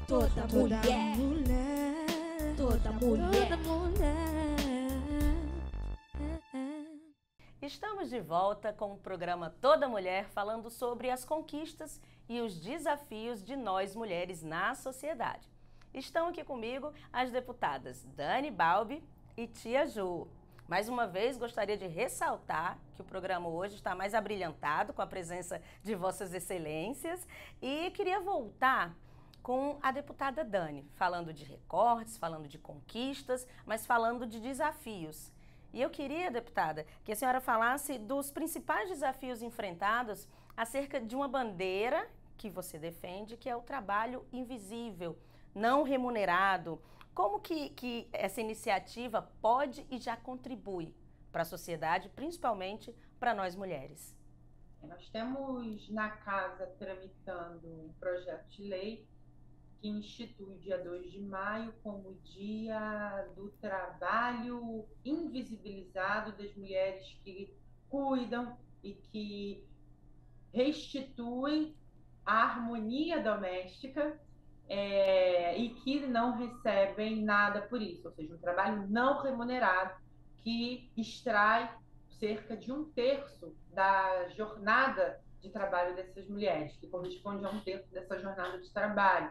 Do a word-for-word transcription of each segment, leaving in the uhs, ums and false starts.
Toda mulher, mulher, toda mulher, toda mulher. Estamos de volta com o programa Toda Mulher, falando sobre as conquistas e os desafios de nós mulheres na sociedade. Estão aqui comigo as deputadas Dani Balbi e Tia Ju. Mais uma vez, gostaria de ressaltar que o programa hoje está mais abrilhantado com a presença de Vossas Excelências e queria voltar com a deputada Dani, falando de recortes, falando de conquistas, mas falando de desafios. E eu queria, deputada, que a senhora falasse dos principais desafios enfrentados acerca de uma bandeira que você defende, que é o trabalho invisível, não remunerado. Como que, que essa iniciativa pode e já contribui para a sociedade, principalmente para nós mulheres? Nós temos na casa tramitando um projeto de lei que institui o dia dois de maio como Dia do Trabalho Invisibilizado das mulheres que cuidam e que restituem a harmonia doméstica é, e que não recebem nada por isso, ou seja, um trabalho não remunerado que extrai cerca de um terço da jornada de trabalho dessas mulheres, que corresponde a um terço dessa jornada de trabalho.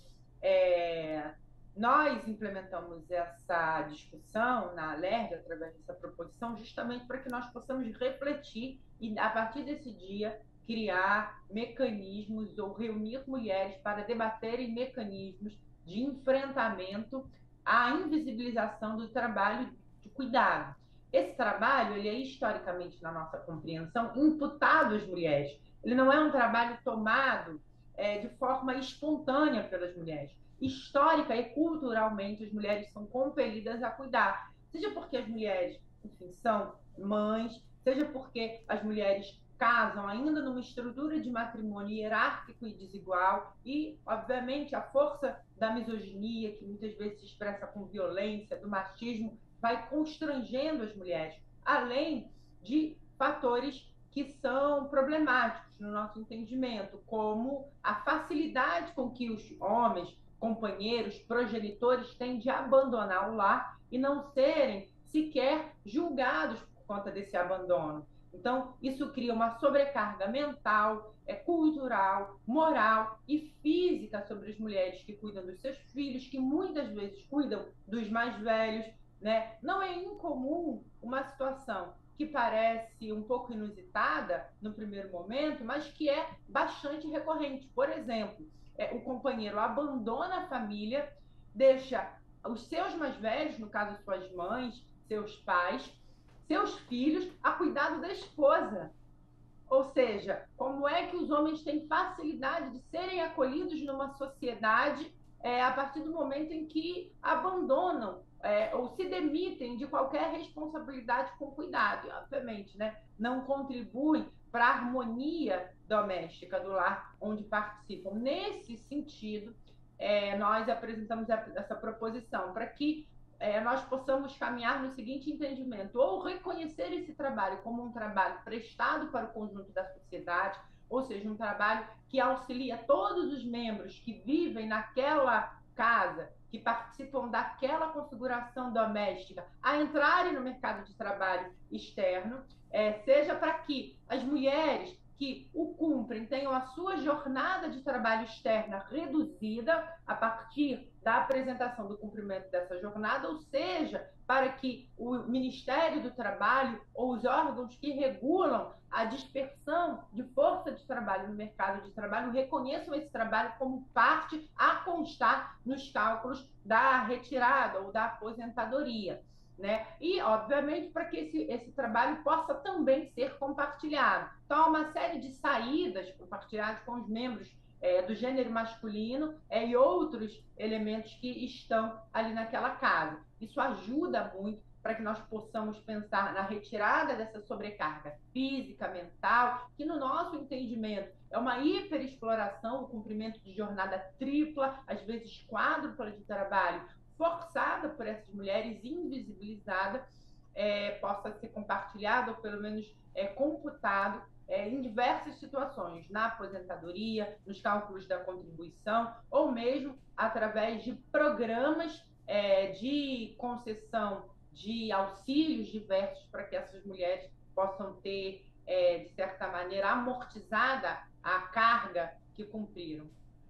É, nós implementamos essa discussão na Alerj, através dessa proposição, justamente para que nós possamos refletir e, a partir desse dia, criar mecanismos ou reunir mulheres para debaterem mecanismos de enfrentamento à invisibilização do trabalho de cuidado. Esse trabalho, ele é historicamente, na nossa compreensão, imputado às mulheres. Ele não é um trabalho tomado É, de forma espontânea pelas mulheres. Histórica e culturalmente, as mulheres são compelidas a cuidar. Seja porque as mulheres, enfim, são mães, seja porque as mulheres casam ainda numa estrutura de matrimônio hierárquico e desigual e, obviamente, a força da misoginia, que muitas vezes se expressa com violência, do machismo, vai constrangendo as mulheres, além de fatores que são problemáticos no nosso entendimento, como a facilidade com que os homens, companheiros, progenitores têm de abandonar o lar e não serem sequer julgados por conta desse abandono. Então, isso cria uma sobrecarga mental, é, cultural, moral e física sobre as mulheres que cuidam dos seus filhos, que muitas vezes cuidam dos mais velhos, né? Não é incomum uma situação que parece um pouco inusitada no primeiro momento, mas que é bastante recorrente. Por exemplo, é, o companheiro abandona a família, deixa os seus mais velhos, no caso suas mães, seus pais, seus filhos, a cuidado da esposa. Ou seja, como é que os homens têm facilidade de serem acolhidos numa sociedade é, a partir do momento em que abandonam é, ou se demitem de qualquer responsabilidade com cuidado, e obviamente, né, não contribuem para a harmonia doméstica do lar onde participam. Nesse sentido, é, nós apresentamos essa proposição para que é, nós possamos caminhar no seguinte entendimento: ou reconhecer esse trabalho como um trabalho prestado para o conjunto da sociedade, ou seja, um trabalho que auxilia todos os membros que vivem naquela casa, que participam daquela configuração doméstica, a entrarem no mercado de trabalho externo, é, seja para que as mulheres que o cumprem tenham a sua jornada de trabalho externa reduzida a partir da apresentação do cumprimento dessa jornada, ou seja, para que o Ministério do Trabalho ou os órgãos que regulam a dispersão de força de trabalho no mercado de trabalho reconheçam esse trabalho como parte a constar nos cálculos da retirada ou da aposentadoria. Né? E, obviamente, para que esse, esse trabalho possa também ser compartilhado. Então, há uma série de saídas compartilhadas com os membros é, do gênero masculino é, e outros elementos que estão ali naquela casa. Isso ajuda muito para que nós possamos pensar na retirada dessa sobrecarga física, mental, que no nosso entendimento é uma hiperexploração, o cumprimento de jornada tripla, às vezes quádrupla de trabalho, forçada por essas mulheres, invisibilizada, é, possa ser compartilhado ou pelo menos é, computado é, em diversas situações, na aposentadoria, nos cálculos da contribuição, ou mesmo através de programas é, de concessão de auxílios diversos para que essas mulheres possam ter, é, de certa maneira, amortizada a carga que cumpriram.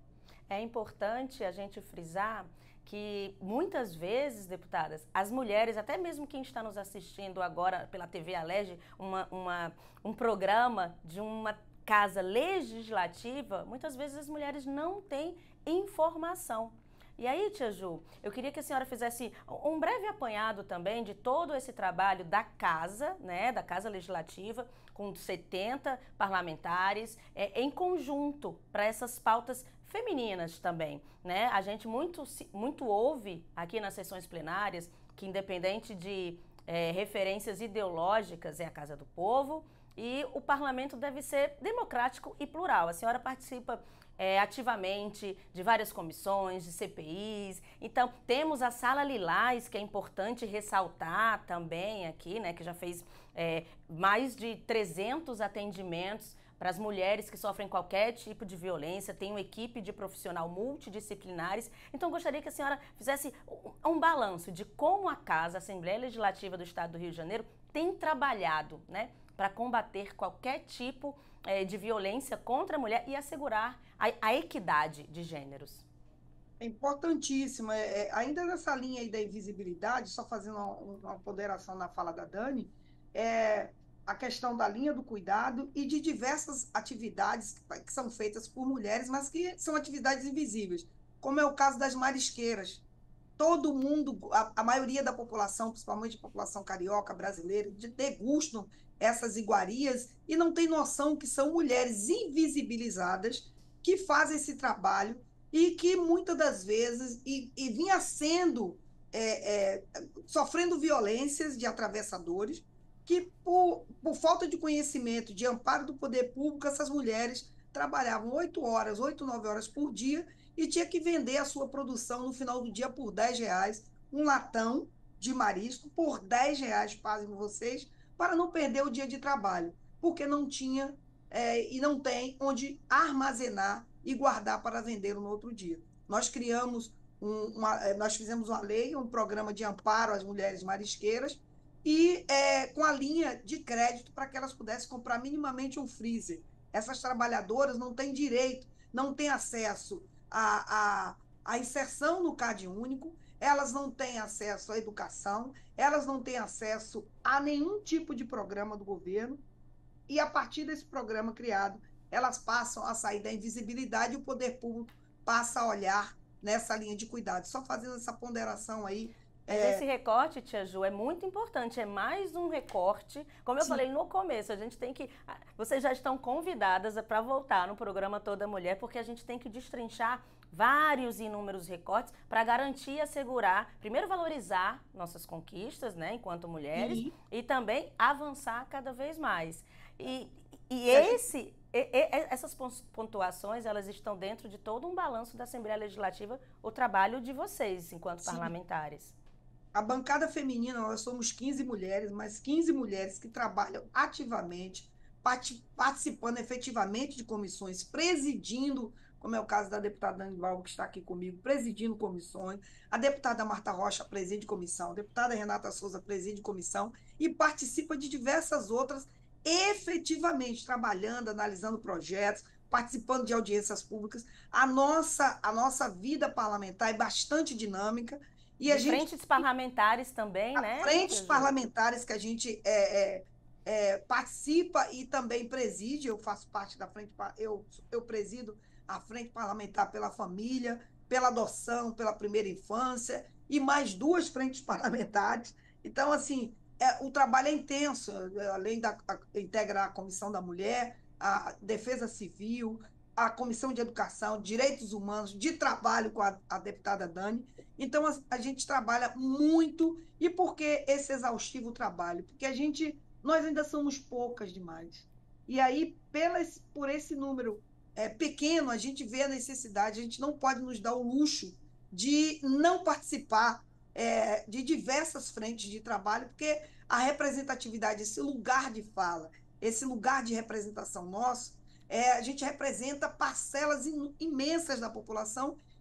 É importante a gente frisar que muitas vezes, deputadas, as mulheres, até mesmo quem está nos assistindo agora pela T V Alerj, uma, uma, um programa de uma casa legislativa, muitas vezes as mulheres não têm informação. E aí, tia Ju, eu queria que a senhora fizesse um breve apanhado também de todo esse trabalho da casa, né, da Casa Legislativa, com setenta parlamentares, é, em conjunto, para essas pautas femininas também, né? A gente muito, muito ouve aqui nas sessões plenárias que, independente de é, referências ideológicas, é a Casa do Povo e o parlamento deve ser democrático e plural. A senhora participa é, ativamente de várias comissões, de C P Is. Então, temos a Sala Lilás, que é importante ressaltar também aqui, né? Que já fez é, mais de trezentos atendimentos para as mulheres que sofrem qualquer tipo de violência, tem uma equipe de profissional multidisciplinares. Então, gostaria que a senhora fizesse um, um balanço de como a Casa, a Assembleia Legislativa do Estado do Rio de Janeiro, tem trabalhado, né, para combater qualquer tipo é, de violência contra a mulher e assegurar a, a equidade de gêneros. É importantíssimo. É, é, ainda nessa linha aí da invisibilidade, só fazendo uma, uma ponderação na fala da Dani, é... a questão da linha do cuidado e de diversas atividades que são feitas por mulheres, mas que são atividades invisíveis, como é o caso das marisqueiras. Todo mundo, a, a maioria da população, principalmente a população carioca, brasileira, degustam essas iguarias e não tem noção que são mulheres invisibilizadas que fazem esse trabalho e que muitas das vezes, e, e vinha sendo, é, é, sofrendo violências de atravessadores, que por, por falta de conhecimento, de amparo do poder público, essas mulheres trabalhavam oito horas, oito, nove horas por dia e tinha que vender a sua produção no final do dia por dez reais, um latão de marisco por dez reais, pasmem vocês, para não perder o dia de trabalho, porque não tinha é, e não tem onde armazenar e guardar para vender no outro dia. Nós criamos, um, uma, nós fizemos uma lei, um programa de amparo às mulheres marisqueiras, e é, com a linha de crédito para que elas pudessem comprar minimamente um freezer. Essas trabalhadoras não têm direito, não têm acesso à, à, à inserção no Cade Único, elas não têm acesso à educação, elas não têm acesso a nenhum tipo de programa do governo, e a partir desse programa criado, elas passam a sair da invisibilidade e o poder público passa a olhar nessa linha de cuidado. Só fazendo essa ponderação aí. É... Esse recorte, tia Ju, é muito importante, é mais um recorte. Como eu Sim. falei no começo, a gente tem que... Vocês já estão convidadas para voltar no programa Toda Mulher, porque a gente tem que destrinchar vários e inúmeros recortes para garantir e assegurar, primeiro valorizar nossas conquistas, né, enquanto mulheres, Sim. e também avançar cada vez mais. E, e esse... E, e, essas pontuações, elas estão dentro de todo um balanço da Assembleia Legislativa, o trabalho de vocês, enquanto Sim. parlamentares. A bancada feminina, nós somos quinze mulheres, mas quinze mulheres que trabalham ativamente, participando efetivamente de comissões, presidindo, como é o caso da deputada Dani Valgo, que está aqui comigo, presidindo comissões, a deputada Marta Rocha preside comissão, a deputada Renata Souza preside comissão e participa de diversas outras, efetivamente trabalhando, analisando projetos, participando de audiências públicas. A nossa, a nossa vida parlamentar é bastante dinâmica. E a gente, frentes parlamentares também, né? Frentes parlamentares que a gente é, é, é, participa e também preside. Eu faço parte da frente, eu, eu presido a Frente Parlamentar pela Família, pela Adoção, pela Primeira Infância e mais duas frentes parlamentares. Então, assim, é, o trabalho é intenso, além da a, integrar a Comissão da Mulher, a Defesa Civil, a Comissão de Educação, Direitos Humanos, de trabalho com a, a deputada Dani. Então, a, a gente trabalha muito. E por que esse exaustivo trabalho? Porque a gente, nós ainda somos poucas demais. E aí, pelas, por esse número é, pequeno, a gente vê a necessidade, a gente não pode nos dar o luxo de não participar é, de diversas frentes de trabalho, porque a representatividade, esse lugar de fala, esse lugar de representação nosso, É, a gente representa parcelas imensas da população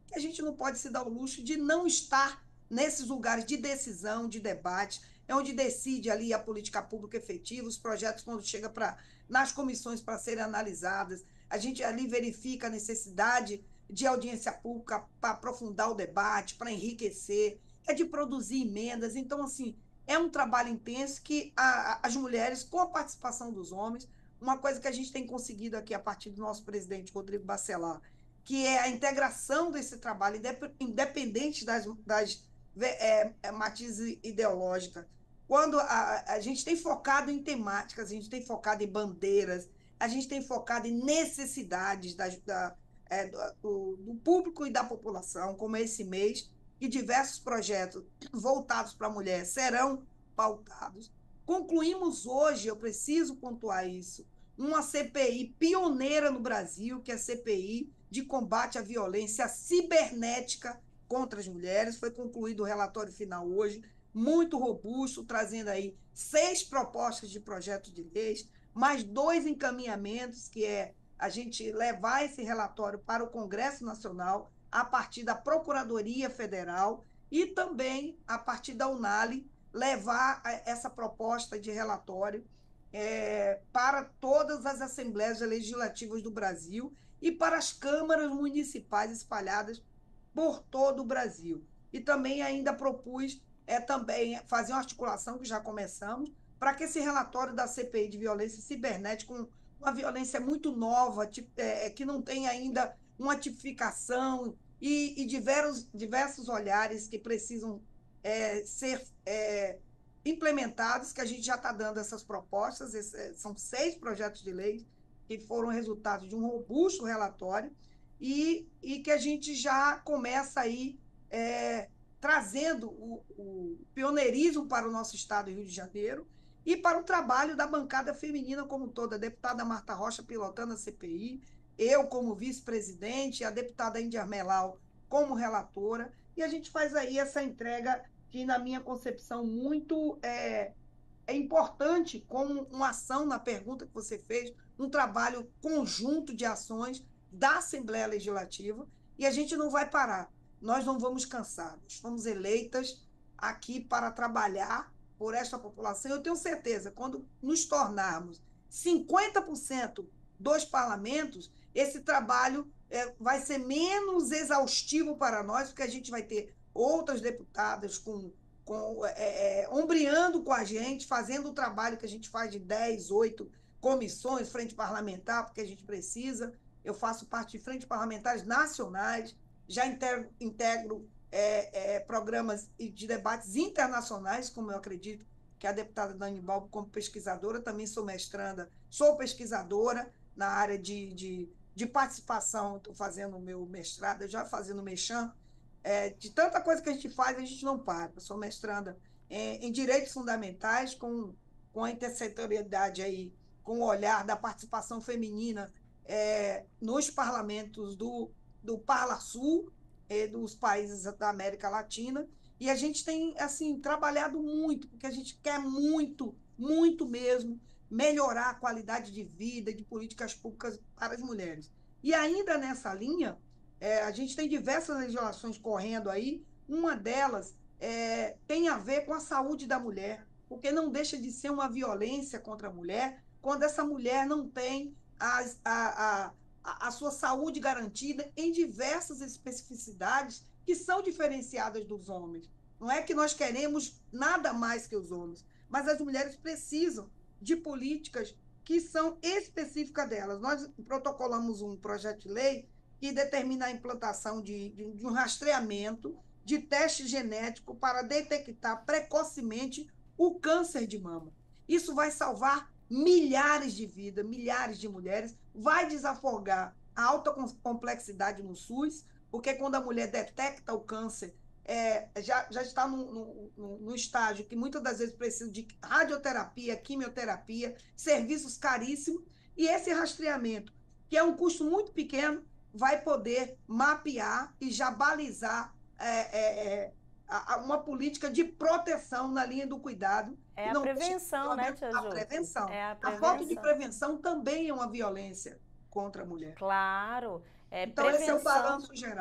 que a gente não pode se dar o luxo de não estar nesses lugares de decisão, de debate, é onde decide ali a política pública efetiva, os projetos quando chega para nas comissões para serem analisadas, a gente ali verifica a necessidade de audiência pública para aprofundar o debate, para enriquecer, é de produzir emendas. Então, assim, é um trabalho intenso que a, a, as mulheres, com a participação dos homens, uma coisa que a gente tem conseguido aqui a partir do nosso presidente Rodrigo Bacelar, que é a integração desse trabalho, independente das, das é, é, matizes ideológicas. Quando a, a gente tem focado em temáticas, a gente tem focado em bandeiras, a gente tem focado em necessidades da, da, é, do, do público e da população, como esse mês, e diversos projetos voltados para a mulher serão pautados. Concluímos hoje, eu preciso pontuar isso, uma C P I pioneira no Brasil, que é a C P I de combate à violência cibernética contra as mulheres. Foi concluído o relatório final hoje, muito robusto, trazendo aí seis propostas de projeto de leis, mais dois encaminhamentos, que é a gente levar esse relatório para o Congresso Nacional, a partir da Procuradoria Federal, e também, a partir da UNALI, levar essa proposta de relatório é, para todas as assembleias legislativas do Brasil e para as câmaras municipais espalhadas por todo o Brasil. E também ainda propus é, também fazer uma articulação, que já começamos, para que esse relatório da C P I de violência cibernética, com uma violência muito nova, tipo, é, que não tem ainda uma tipificação e, e diversos, diversos olhares que precisam é, ser é, implementados, que a gente já está dando essas propostas. Esse, são seis projetos de lei que foram resultado de um robusto relatório e, e que a gente já começa aí é, trazendo o, o pioneirismo para o nosso estado do Rio de Janeiro e para o trabalho da bancada feminina como toda, a deputada Marta Rocha pilotando a C P I, eu como vice-presidente, a deputada Índia Armelau como relatora, e a gente faz aí essa entrega que, na minha concepção, muito é, é importante, como uma ação na pergunta que você fez, um trabalho conjunto de ações da Assembleia Legislativa, e a gente não vai parar, nós não vamos cansar, nós fomos eleitas aqui para trabalhar por esta população. Eu tenho certeza, quando nos tornarmos cinquenta por cento dos parlamentos, esse trabalho é, vai ser menos exaustivo para nós, porque a gente vai ter outras deputadas com, com, é, é, ombreando com a gente, fazendo o trabalho que a gente faz de dez, oito comissões, frente parlamentar, porque a gente precisa. Eu faço parte de frentes parlamentares nacionais, já integro, integro é, é, programas de debates internacionais, como eu acredito que a deputada Dani Balbo, como pesquisadora, também sou mestranda, sou pesquisadora na área de, de, de participação, estou fazendo o meu mestrado, já fazendo mexam, é, de tanta coisa que a gente faz, a gente não para. Eu sou mestranda em, em direitos fundamentais, com, com a intersetorialidade aí, com o olhar da participação feminina é, nos parlamentos do, do Parlasul, é, dos países da América Latina, e a gente tem assim trabalhado muito, porque a gente quer muito, muito mesmo, melhorar a qualidade de vida e de políticas públicas para as mulheres. E ainda nessa linha, é, a gente tem diversas legislações correndo aí, uma delas é, tem a ver com a saúde da mulher, porque não deixa de ser uma violência contra a mulher, quando essa mulher não tem a, a, a, a sua saúde garantida em diversas especificidades que são diferenciadas dos homens. Não é que nós queremos nada mais que os homens, mas as mulheres precisam de políticas que são específicas delas. Nós protocolamos um projeto de lei que determina a implantação de, de, de um rastreamento de teste genético para detectar precocemente o câncer de mama. Isso vai salvar milhares de vidas, milhares de mulheres, vai desafogar a alta complexidade no SUS, porque quando a mulher detecta o câncer, é, já, já está no, no, no estágio que muitas das vezes precisa de radioterapia, quimioterapia, serviços caríssimos, e esse rastreamento, que é um custo muito pequeno, vai poder mapear e já balizar é, é, é, a, a uma política de proteção na linha do cuidado. É a não prevenção, né, Tia Ju? A prevenção. É a A prevenção. falta de prevenção também é uma violência contra a mulher. Claro. É Então, prevenção. esse é o balanço geral.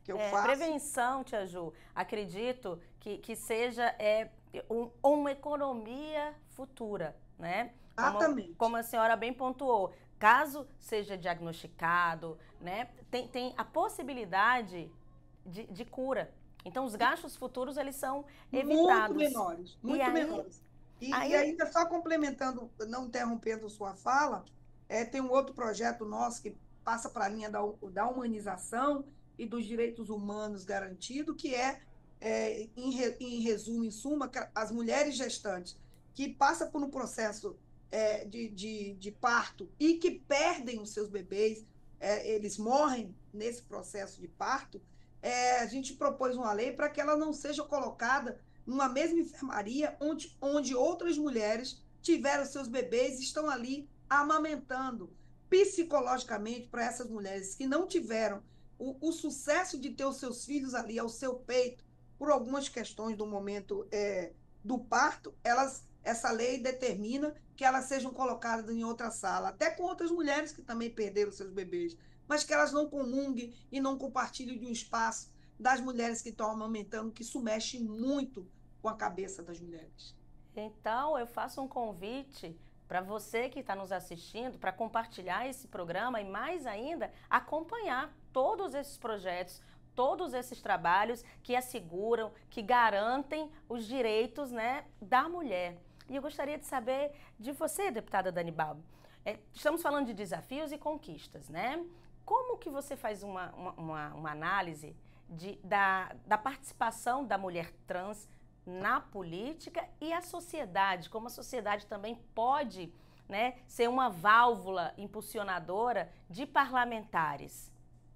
que eu é, faço. Prevenção, Tia Ju, acredito que, que seja é, um, uma economia futura, né? Como, Exatamente. como a senhora bem pontuou, caso seja diagnosticado, né, tem, tem a possibilidade de, de cura. Então, os gastos futuros, eles são evitados. Muito menores, muito aí, menores. E, aí... e ainda só complementando, não interrompendo sua fala, é, tem um outro projeto nosso que passa para a linha da, da humanização e dos direitos humanos garantido, que é, é em, re, em resumo, em suma, as mulheres gestantes que passam por um processo é, de, de, de parto e que perdem os seus bebês, é, eles morrem nesse processo de parto, é, a gente propôs uma lei para que ela não seja colocada numa mesma enfermaria onde, onde outras mulheres tiveram seus bebês e estão ali amamentando. Psicologicamente, para essas mulheres que não tiveram o, o sucesso de ter os seus filhos ali ao seu peito, por algumas questões do momento é, do parto, elas, essa lei determina que elas sejam colocadas em outra sala, até com outras mulheres que também perderam seus bebês, mas que elas não comunguem e não compartilhem de um espaço das mulheres que estão amamentando, que isso mexe muito com a cabeça das mulheres. Então, eu faço um convite para você que está nos assistindo, para compartilhar esse programa e, mais ainda, acompanhar todos esses projetos, todos esses trabalhos que asseguram, que garantem os direitos, né, da mulher. E eu gostaria de saber de você, deputada Dani Balbi. É, estamos falando de desafios e conquistas, né? Como que você faz uma, uma, uma análise de, da, da participação da mulher trans na política e a sociedade? Como a sociedade também pode, né, ser uma válvula impulsionadora de parlamentares?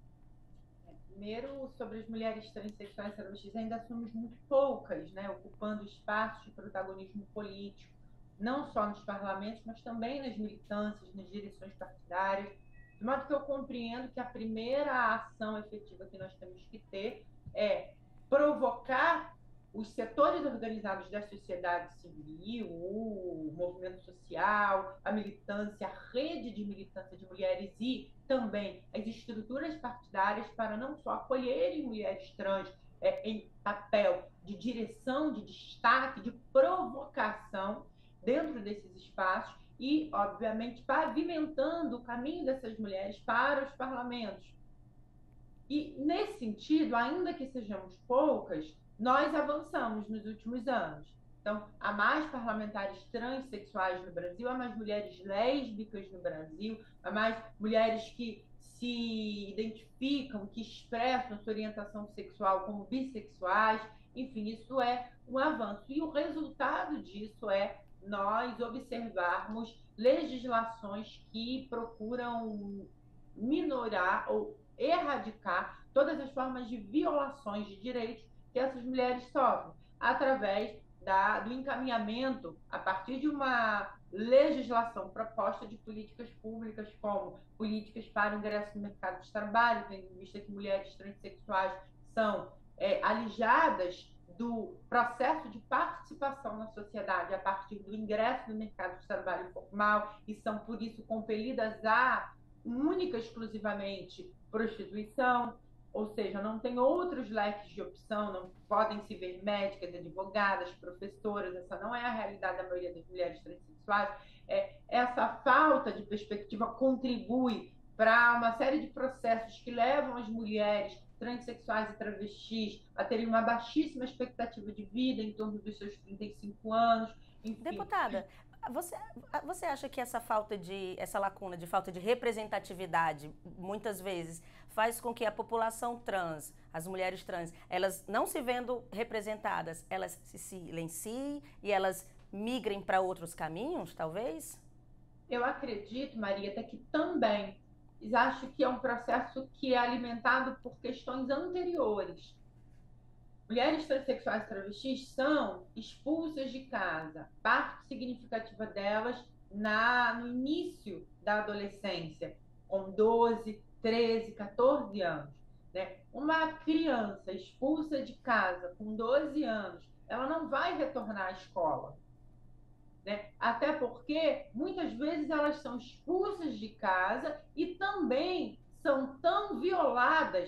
Primeiro, sobre as mulheres transexuais e travestis, ainda somos muito poucas, né, ocupando espaços de protagonismo político, não só nos parlamentos, mas também nas militâncias, nas direções partidárias. De modo que eu compreendo que a primeira ação efetiva que nós temos que ter é provocar os setores organizados da sociedade civil, o movimento social, a militância, a rede de militância de mulheres e também as estruturas partidárias para não só acolherem mulheres trans é, em papel de direção, de destaque, de provocação dentro desses espaços e, obviamente, pavimentando o caminho dessas mulheres para os parlamentos. E, nesse sentido, ainda que sejamos poucas, nós avançamos nos últimos anos. Então, há mais parlamentares transexuais no Brasil, há mais mulheres lésbicas no Brasil, há mais mulheres que se identificam, que expressam sua orientação sexual como bissexuais. Enfim, isso é um avanço. E o resultado disso é nós observarmos legislações que procuram minorar ou erradicar todas as formas de violações de direitos que essas mulheres sofrem, através da, do encaminhamento, a partir de uma legislação proposta de políticas públicas, como políticas para o ingresso no mercado de trabalho, tendo em vista que mulheres transexuais são é, alijadas do processo de participação na sociedade a partir do ingresso no mercado de trabalho formal e são, por isso, compelidas a única e exclusivamente prostituição, ou seja, não tem outros leques de opção, não podem se ver médicas, advogadas, professoras, essa não é a realidade da maioria das mulheres transexuais. É, essa falta de perspectiva contribui para uma série de processos que levam as mulheres transexuais e travestis a terem uma baixíssima expectativa de vida, em torno dos seus trinta e cinco anos. Enfim. Deputada, você, você acha que essa falta de, essa lacuna de falta de representatividade, muitas vezes, faz com que a população trans, as mulheres trans, elas não se vendo representadas, elas se silenciem e elas migrem para outros caminhos, talvez? Eu acredito, Marieta, que também acho que é um processo que é alimentado por questões anteriores. Mulheres transexuais e travestis são expulsas de casa, parte significativa delas na, no início da adolescência, com doze, treze, quatorze anos. Né? Uma criança expulsa de casa com doze anos, ela não vai retornar à escola. Né? Até porque, muitas vezes, elas são expulsas de casa e também são tão violadas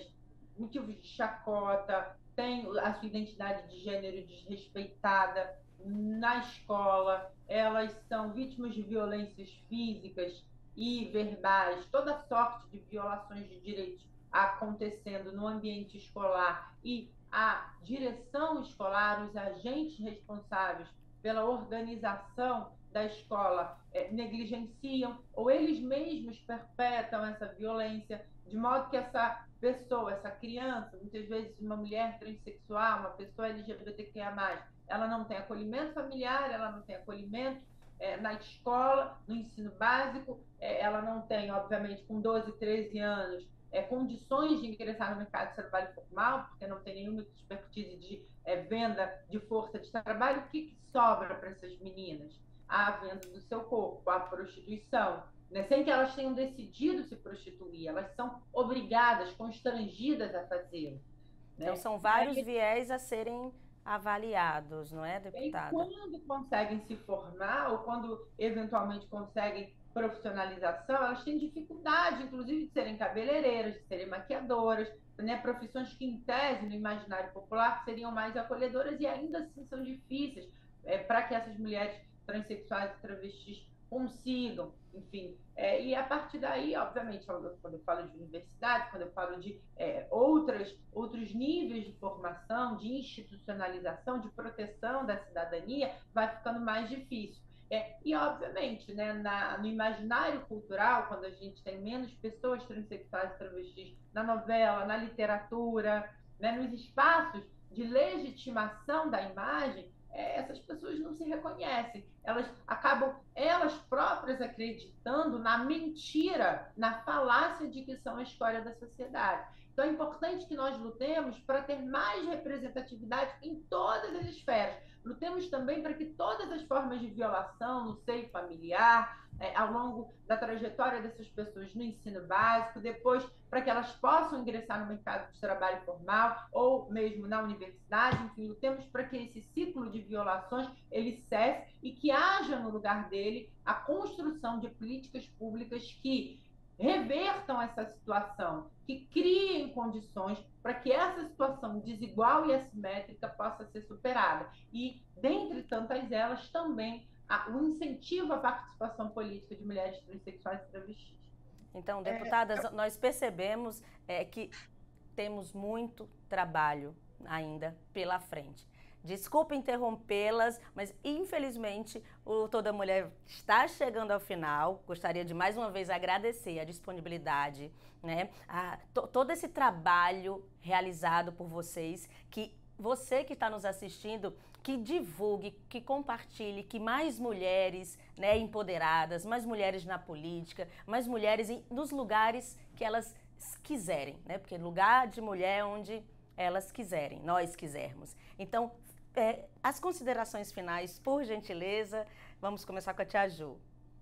motivos de chacota, tem a sua identidade de gênero desrespeitada na escola, elas são vítimas de violências físicas e verbais, toda sorte de violações de direitos acontecendo no ambiente escolar, e a direção escolar, os agentes responsáveis pela organização da escola é, negligenciam, ou eles mesmos perpetram essa violência, de modo que essa pessoa, essa criança, muitas vezes uma mulher transexual, uma pessoa L G B T Q I A mais, ela não tem acolhimento familiar, ela não tem acolhimento é, na escola, no ensino básico, é, ela não tem, obviamente, com doze, treze anos, é, condições de ingressar no mercado de trabalho formal, porque não tem nenhuma expertise de é, venda de força de trabalho. O que, que sobra para essas meninas? A venda do seu corpo, a prostituição, né? Sem que elas tenham decidido se prostituir, elas são obrigadas, constrangidas a fazê-lo. Né? Então são vários aí, viés a serem avaliados, não é, deputada? E quando conseguem se formar, ou quando eventualmente conseguem profissionalização, elas têm dificuldade, inclusive, de serem cabeleireiras, de serem maquiadoras, né? Profissões que, em tese, no imaginário popular, seriam mais acolhedoras, e ainda assim são difíceis é, para que essas mulheres transexuais e travestis consigam, enfim. É, e a partir daí, obviamente, quando eu falo de universidade, quando eu falo de é, outras, outros níveis de formação, de institucionalização, de proteção da cidadania, vai ficando mais difícil. É, e, obviamente, né, na, no imaginário cultural, quando a gente tem menos pessoas transexuais e travestis na novela, na literatura, né, nos espaços de legitimação da imagem, é, essas pessoas não se reconhecem. Elas acabam, elas próprias, acreditando na mentira, na falácia de que são a escória da sociedade. Então, é importante que nós lutemos para ter mais representatividade em todas as esferas. Lutemos também para que todas as formas de violação no seio familiar, é, ao longo da trajetória dessas pessoas no ensino básico, depois para que elas possam ingressar no mercado de trabalho formal ou mesmo na universidade, enfim, lutemos para que esse ciclo de violações ele cesse e que haja no lugar dele a construção de políticas públicas que revertam essa situação, que criem condições para que essa situação desigual e assimétrica possa ser superada. E, dentre tantas elas, também o incentivo à participação política de mulheres transexuais e travestis. Então, deputadas, é... nós percebemos é, que temos muito trabalho ainda pela frente. Desculpe interrompê-las, mas infelizmente o Toda Mulher está chegando ao final. Gostaria de mais uma vez agradecer a disponibilidade, né? a, to, todo esse trabalho realizado por vocês, que você que está nos assistindo, que divulgue, que compartilhe, que mais mulheres, né, empoderadas, mais mulheres na política, mais mulheres em, nos lugares que elas quiserem, né? Porque lugar de mulher é onde elas quiserem, nós quisermos. Então, É, as considerações finais, por gentileza, vamos começar com a tia Ju.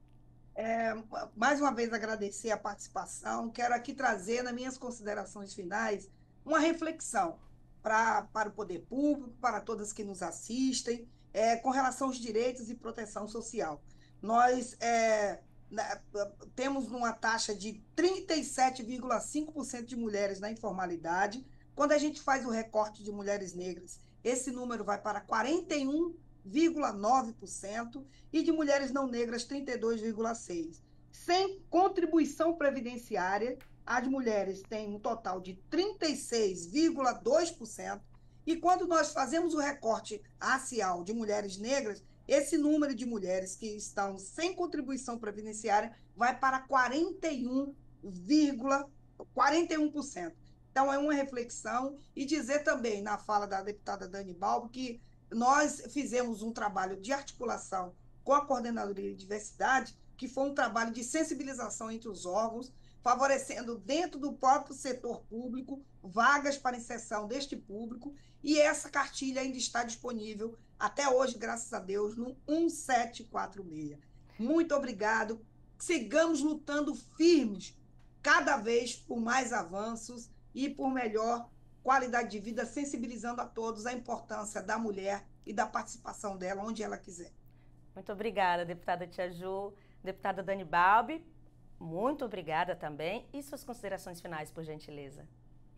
É, mais uma vez agradecer a participação, quero aqui trazer nas minhas considerações finais uma reflexão pra, para o poder público, para todas que nos assistem, é, com relação aos direitos e proteção social. Nós é, temos uma taxa de trinta e sete vírgula cinco por cento de mulheres na informalidade. Quando a gente faz o recorte de mulheres negras, esse número vai para quarenta e um vírgula nove por cento e de mulheres não negras, trinta e dois vírgula seis por cento. Sem contribuição previdenciária, as mulheres têm um total de trinta e seis vírgula dois por cento. E quando nós fazemos o recorte racial de mulheres negras, esse número de mulheres que estão sem contribuição previdenciária vai para quarenta e um vírgula quarenta e um por cento. Então, é uma reflexão, e dizer também, na fala da deputada Dani Balbo, que nós fizemos um trabalho de articulação com a Coordenadoria de Diversidade, que foi um trabalho de sensibilização entre os órgãos, favorecendo dentro do próprio setor público vagas para inserção deste público, e essa cartilha ainda está disponível até hoje, graças a Deus, no um sete quatro seis. Muito obrigado. Sigamos lutando firmes, cada vez por mais avanços e por melhor qualidade de vida, sensibilizando a todos a importância da mulher e da participação dela onde ela quiser. Muito obrigada, deputada Tia Ju. Deputada Dani Balbi, muito obrigada também. E suas considerações finais, por gentileza?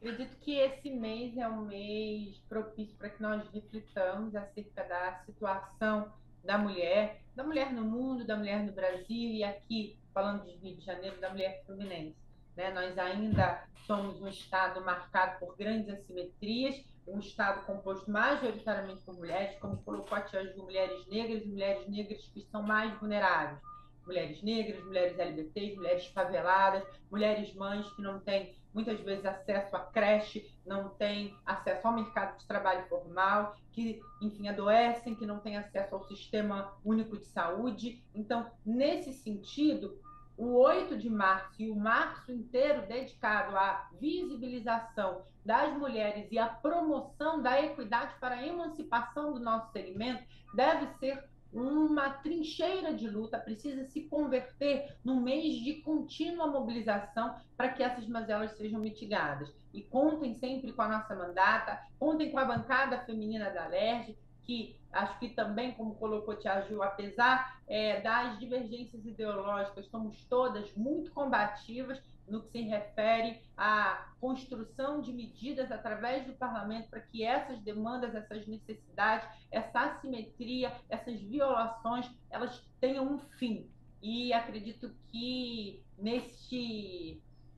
Acredito que esse mês é um mês propício para que nós reflitamos acerca da situação da mulher, da mulher no mundo, da mulher no Brasil e aqui, falando de Rio de Janeiro, da mulher fluminense. Né? Nós ainda somos um estado marcado por grandes assimetrias, um estado composto majoritariamente por mulheres, como colocou a tia Ju, mulheres negras e mulheres negras que são mais vulneráveis. Mulheres negras, mulheres L G B T, mulheres faveladas, mulheres mães que não têm muitas vezes acesso à creche, não têm acesso ao mercado de trabalho formal, que, enfim, adoecem, que não têm acesso ao Sistema Único de Saúde. Então, nesse sentido, o oito de março e o março inteiro dedicado à visibilização das mulheres e à promoção da equidade para a emancipação do nosso segmento deve ser uma trincheira de luta, precisa se converter num mês de contínua mobilização para que essas mazelas sejam mitigadas. E contem sempre com a nossa mandata, contem com a bancada feminina da Alerj, que acho que também, como colocou a tia Ju, apesar é, das divergências ideológicas, somos todas muito combativas no que se refere à construção de medidas através do parlamento para que essas demandas, essas necessidades, essa assimetria, essas violações, elas tenham um fim. E acredito que neste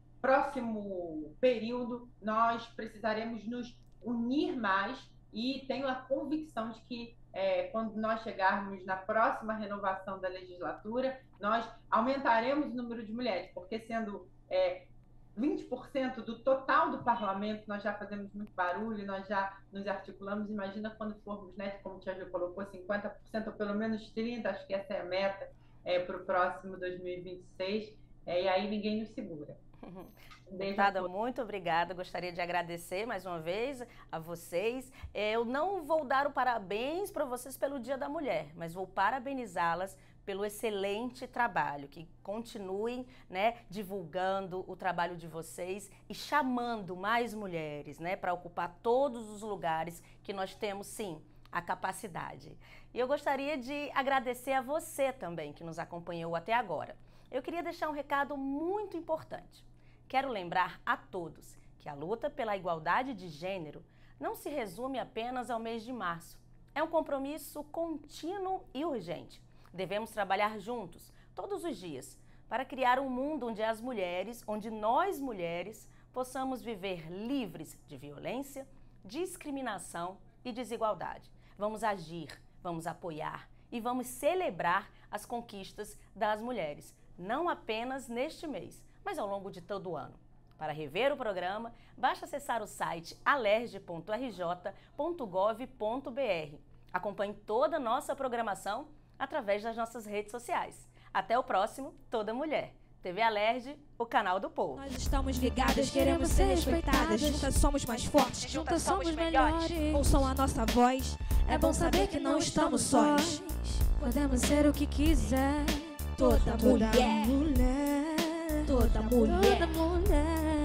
próximo período nós precisaremos nos unir mais e tenho a convicção de que é, quando nós chegarmos na próxima renovação da legislatura, nós aumentaremos o número de mulheres, porque sendo é, vinte por cento do total do parlamento, nós já fazemos muito barulho, nós já nos articulamos. Imagina quando formos, né, como o Tia Ju colocou, cinquenta por cento ou pelo menos trinta por cento, acho que essa é a meta é, para o próximo dois mil e vinte e seis, é, e aí ninguém nos segura. Deputada, muito obrigada. Gostaria de agradecer mais uma vez a vocês. Eu não vou dar o parabéns para vocês pelo Dia da Mulher, mas vou parabenizá-las pelo excelente trabalho, que continuem, né, divulgando o trabalho de vocês e chamando mais mulheres, né, para ocupar todos os lugares que nós temos, sim, a capacidade. E eu gostaria de agradecer a você também que nos acompanhou até agora. Eu queria deixar um recado muito importante. Quero lembrar a todos que a luta pela igualdade de gênero não se resume apenas ao mês de março. É um compromisso contínuo e urgente. Devemos trabalhar juntos, todos os dias, para criar um mundo onde as mulheres, onde nós mulheres, possamos viver livres de violência, discriminação e desigualdade. Vamos agir, vamos apoiar e vamos celebrar as conquistas das mulheres, não apenas neste mês, mas ao longo de todo o ano. Para rever o programa, basta acessar o site alerj ponto r j ponto gov ponto b r. Acompanhe toda a nossa programação através das nossas redes sociais. Até o próximo Toda Mulher. T V Alerj, o canal do povo. Nós estamos ligadas, queremos ser respeitadas. Juntas somos mais fortes, juntas somos melhores. Ouçam a nossa voz, é bom saber que não estamos sós. Podemos ser o que quiser. Toda mulher, toda mulher, toda mulher.